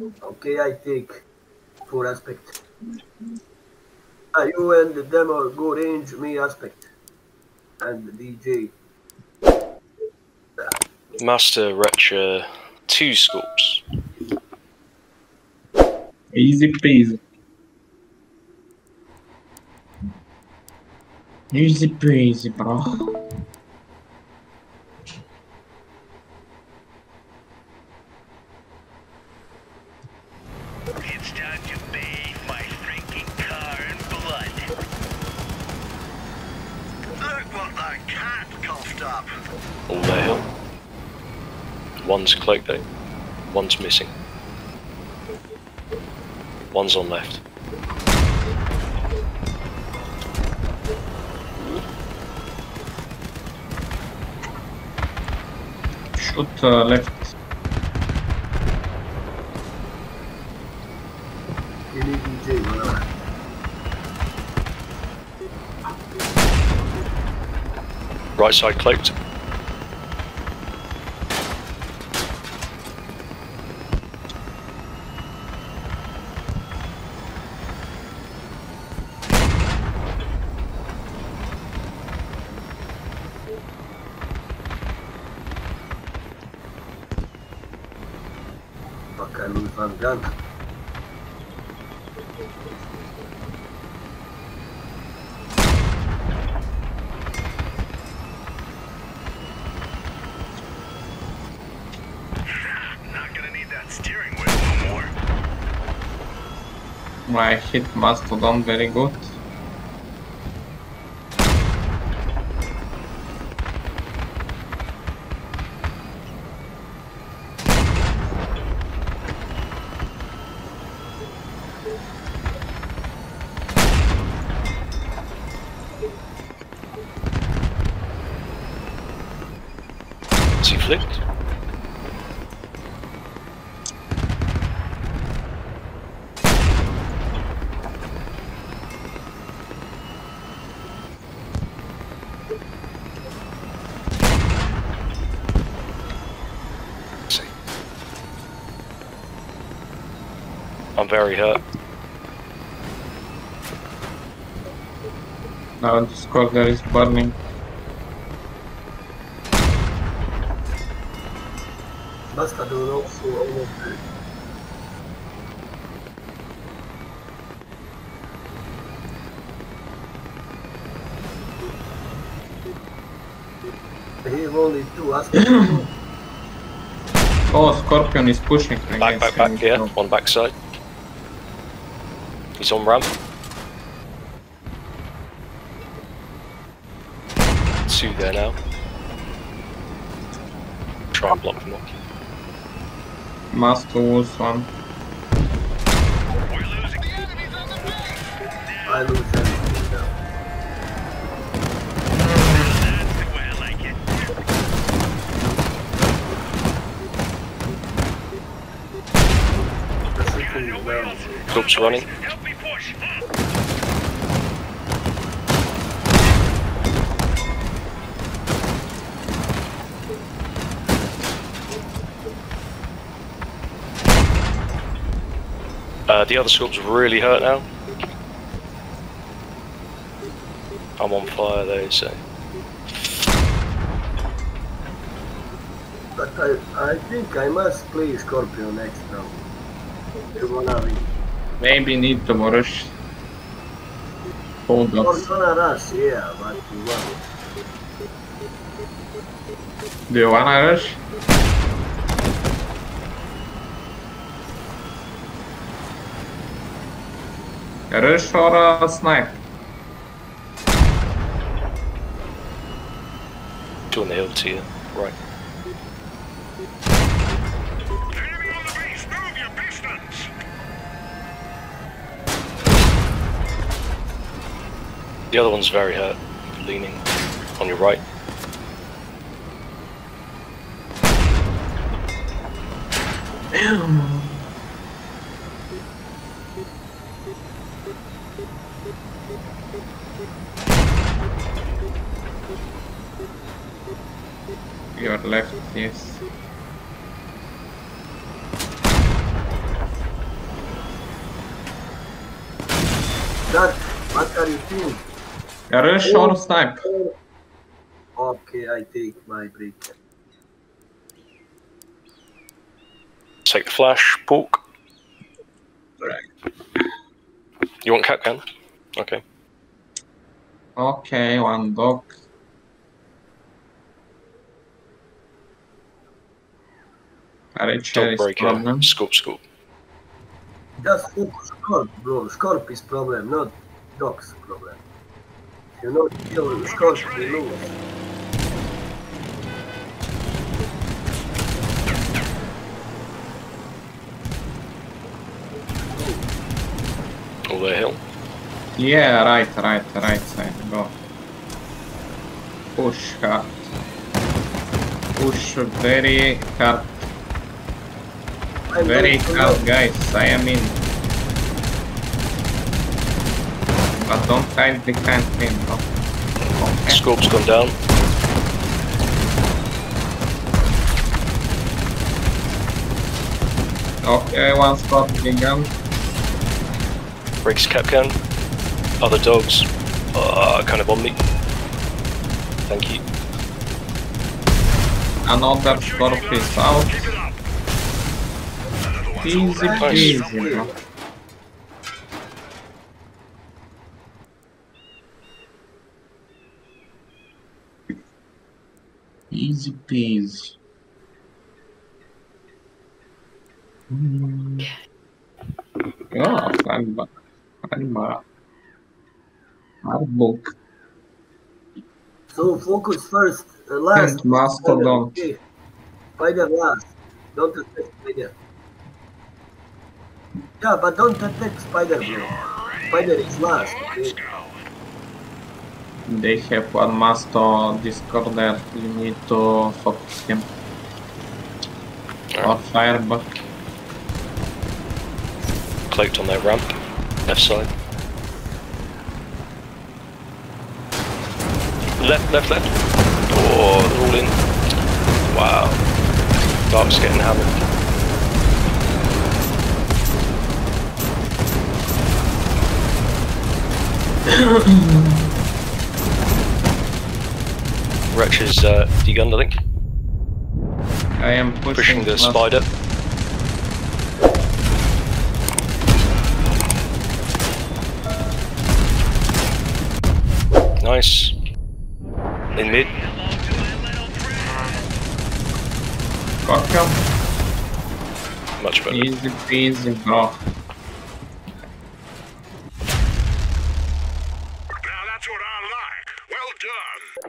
Okay, I take 4 aspect. You and the demo go range, me aspect. And the DJ. Master Retcher 2 scopes. Easy peasy. Easy peasy, bro. It's time to bathe my freaking car in blood. Look what that cat coughed up. All the hill. One's cloaked though. One's missing. One's on left. Shoot left. Give me DJ, whatever. Right side cloaked. Fuck, I lose one gun. Not gonna need that steering wheel no more. I hit Mastodon very good. Is he flicked? See. I'm very hurt. Now the score there is burning. Mastodon also almost dead. I have only 2 aspects. Oh, Scorpion is pushing Back, against back, him. yeah. No. One backside. He's on ramp. 2 there now. Try and block them off. Must lose one. We're losing. The enemy's on the way. I lose everything now. That's the way I like it. The shooting No is way down. else. Corpse running. Help me push. The other scope's really hurt now. I'm on fire though, so. But I think I must play Scorpion next round. You wanna win. Maybe need to rush. Hold Or on. gonna rush, yeah, but you want. Do you wanna rush? Rush or snipe? 2 on the hill to you, right. Enemy on the base. Move your pistons. The other one's very hurt, leaning on your right. Your left, yes. Dark, what are you doing? Rush or snipe? Okay, I take my break. Take the flash, pork. You want cap can? Okay. Okay, one dog. Archer Dog is breaker. problem. Scoop, scoop. Just focus Scorp, bro. Scorp is problem, not dogs problem. If you not kill Scorp, we lose. Over the hill. Yeah, right side, go. Push hard. Push very hard. I'm Very going to hard, low. guys. I am in. But don't hide behind me, no. Okay. Scoop's gone down. Okay, one spot begun. Breaks cap can. Other dogs. Kind of on me. Thank you. Another Scorp is out. Keep it up. Easy peasy, bro. Easy peasy. Oh, Hard book. So focus first, last. And Mastodon. Okay. Spider last. Don't attack Spider. Yeah, but don't attack Spider, bro. Spider is last, okay? They have one master discorder, you need to focus him. Or firebug. Cloaked on their ramp. Left side. Left. Oh, they're all in. Wow. Dark's getting hammered. Wretch is degunned, I think. I am Pushing the master. spider. Nice. In mid. Got him. Much better. Easy peasy, bro. Now that's what I like. Well done.